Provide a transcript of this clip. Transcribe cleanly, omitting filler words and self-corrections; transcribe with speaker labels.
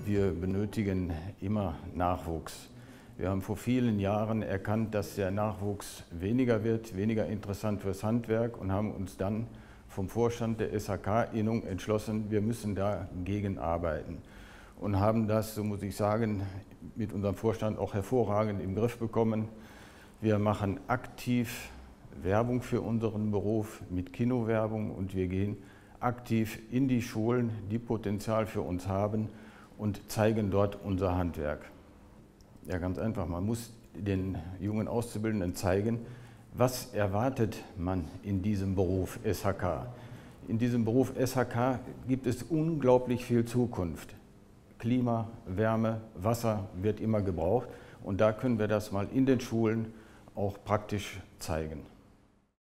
Speaker 1: Wir benötigen immer Nachwuchs. Wir haben vor vielen Jahren erkannt, dass der Nachwuchs weniger wird, weniger interessant fürs Handwerk und haben uns dann vom Vorstand der SHK-Innung entschlossen, wir müssen dagegen arbeiten. Und haben das, so muss ich sagen, mit unserem Vorstand auch hervorragend im Griff bekommen. Wir machen aktiv Werbung für unseren Beruf mit Kinowerbung und wir gehen aktiv in die Schulen, die Potenzial für uns haben und zeigen dort unser Handwerk. Ja, ganz einfach, man muss den jungen Auszubildenden zeigen, was erwartet man in diesem Beruf SHK. In diesem Beruf SHK gibt es unglaublich viel Zukunft. Klima, Wärme, Wasser wird immer gebraucht und da können wir das mal in den Schulen auch praktisch zeigen.